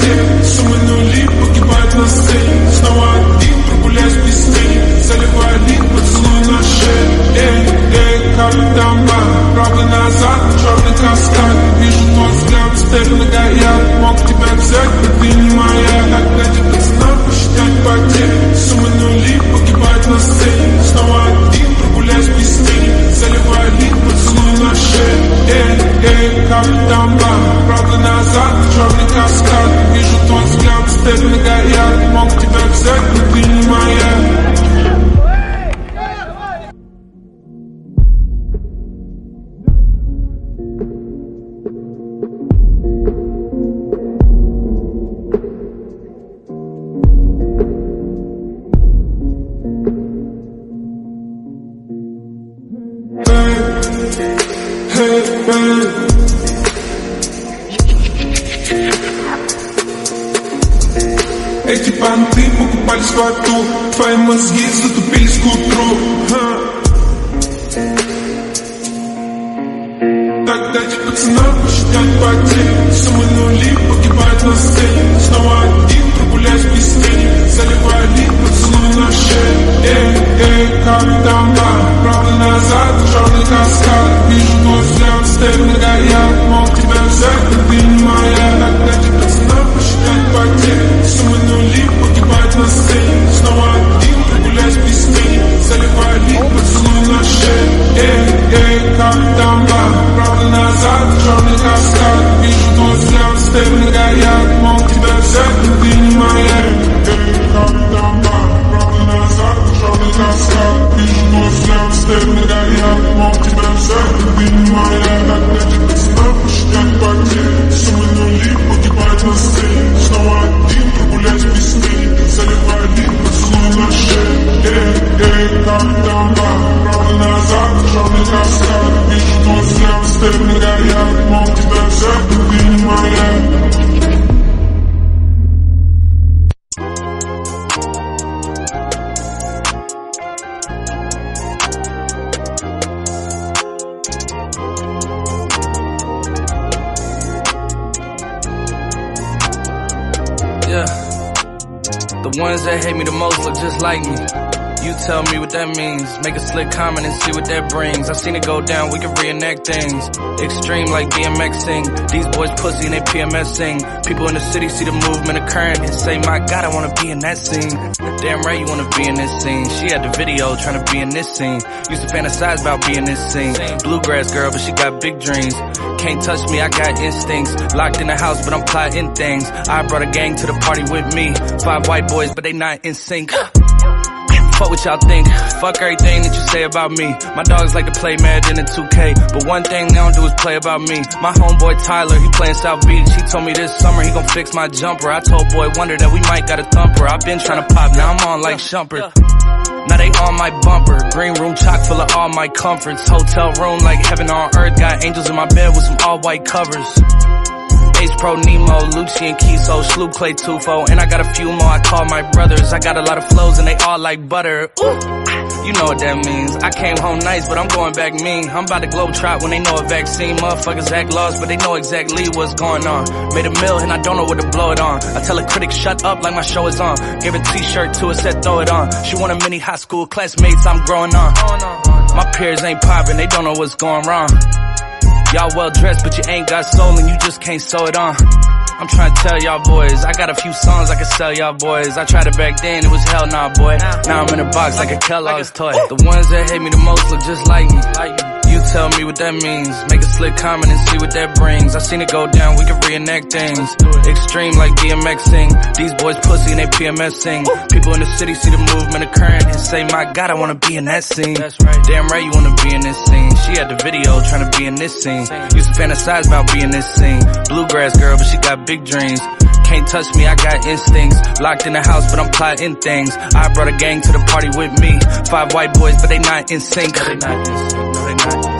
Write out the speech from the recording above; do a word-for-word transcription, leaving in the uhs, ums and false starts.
потери, суммы нули погибают на сцене. Снова один, прогуляюсь без тени, заливаю лик, поцелуй на шее. Эй, эй, капитан Бар, правый назад, черный каскад. Вижу твой взгляд, степенно горят. Мог тебя взять, но ты не моя. Когда тебе пацанам посчитать потери, суммы нули погибают на сцене. Снова один, прогуляюсь без тени, заливаю лик, поцелуй на шее. Эй, эй, капитан Бар, правый назад, черный каскад. Вижу твой взгляд, степенно горят. Мог тебя взять, но ты не моя. Эти понты покупались в аду, твои мозги затупились к утру. Тогда эти пацанам посчитать потери, суммы нули погибают на сцене. Снова один, прогуляюсь без тени, заливаю лик, поцелуй на шее. Эй, эй, капитан Бар, правый назад, черный каскад. Вижу твой взгляд, степенно горят. Мог тебя взять, но ты не моя. Тогда эти пацанам посчитать потери, суммы нули погибают на сцене. Снова один, прогуляюсь без тени, заливаю лик, поцелуй на шее. Эй, эй, капитан Бар, правый назад, черный каскад. Вижу твой взгляд, степенно горят. Мог тебя взять, но ты не моя. Эй, капитан Бар, правый назад, черный каскад. Вижу твой взгляд, степенно горят. Мог тебя взять, но ты не моя. Когда тебе пацанам посчитать потери, суммы нули погибают на сцене. Снова один, прогуляюсь без тени, заливаю лик, поцелуй на шее. Эй, эй, капитан Бар, правый назад, черный каскад. Вижу твой взгляд, степенно горят. Мог тебя взять, но ты не моя. The ones that hate me the most look just like me. You tell me what that means. Make a slick comment and see what that brings. I seen it go down, we can reenact things. Extreme like BMXing. These boys pussy and they PMSing. People in the city see the movement occurring and say, my God, I wanna be in that scene. Damn right you wanna be in this scene. She had the video trying to be in this scene. Used to fantasize about being this scene. Bluegrass girl, but she got big dreams. Can't touch me, I got instincts. Locked in the house, but I'm plotting things. I brought a gang to the party with me. Five white boys, but they not in sync. Fuck what y'all think, fuck everything that you say about me. My dogs like to play Madden and two K, but one thing they don't do is play about me. My homeboy Tyler, he playing South Beach. He told me this summer he gon' fix my jumper. I told Boy Wonder that we might got a thumper. I been tryna pop, now I'm on like Shumpert. Now they on my bumper. Green room chock full of all my comforts. Hotel room like heaven on earth. Got angels in my bed with some all white covers. Ace Pro Nemo, Lucci and Kiso, Sloop Clay Tufo, and I got a few more I call my brothers. I got a lot of flows and they all like butter. Ooh, you know what that means. I came home nice, but I'm going back mean. I'm about to globe trot when they know a vaccine. Motherfuckers act lost, but they know exactly what's going on. Made a mill and I don't know what to blow it on. I tell a critic shut up like my show is on. Gave a t-shirt to her, said throw it on. She want a mini high school classmates, I'm growing on. My peers ain't popping, they don't know what's going wrong. Y'all well dressed, but you ain't got soul and you just can't sew it on. I'm trying to tell y'all boys, I got a few songs I can sell y'all boys. I tried it back then, it was hell nah boy. Now I'm in a box like a Kellogg's toy. The ones that hate me the most look just like me. You tell me what that means. Make a slick comment and see what that brings. I seen it go down, we can reenact things. Extreme like BMXing. These boys pussy and they PMSing. People in the city see the movement occurring and say, my God, I wanna be in that scene. Damn right you wanna be in this scene. She had the video trying to be in this scene. Used to fantasize about being this scene. Bluegrass girl, but she got big dreams. Can't touch me, I got instincts. Locked in the house, but I'm plotting things. I brought a gang to the party with me. Five white boys, but they not in sync. They not in sync. No, they not.